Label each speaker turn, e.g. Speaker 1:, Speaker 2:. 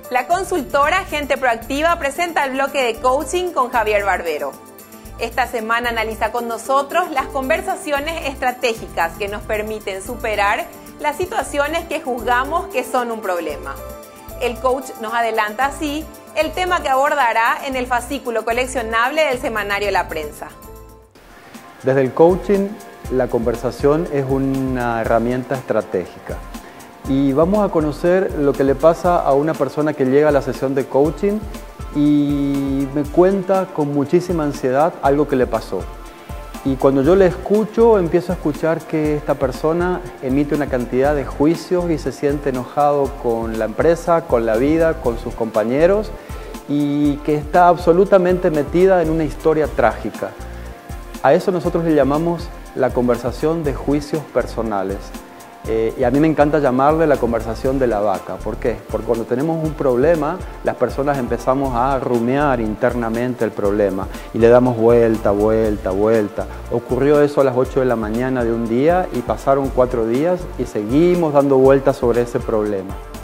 Speaker 1: La consultora Gente Proactiva presenta el bloque de coaching con Javier Barbero. Esta semana analiza con nosotros las conversaciones estratégicas que nos permiten superar las situaciones que juzgamos que son un problema. El coach nos adelanta así el tema que abordará en el fascículo coleccionable del semanario La Prensa.
Speaker 2: Desde el coaching, la conversación es una herramienta estratégica. Y vamos a conocer lo que le pasa a una persona que llega a la sesión de coaching y me cuenta con muchísima ansiedad algo que le pasó. Y cuando yo le escucho, empiezo a escuchar que esta persona emite una cantidad de juicios y se siente enojado con la empresa, con la vida, con sus compañeros y que está absolutamente metida en una historia trágica. A eso nosotros le llamamos la conversación de juicios personales. Y a mí me encanta llamarle la conversación de la vaca. ¿Por qué? Porque cuando tenemos un problema, las personas empezamos a rumiar internamente el problema y le damos vuelta, vuelta, vuelta. Ocurrió eso a las 8 de la mañana de un día y pasaron 4 días y seguimos dando vueltas sobre ese problema.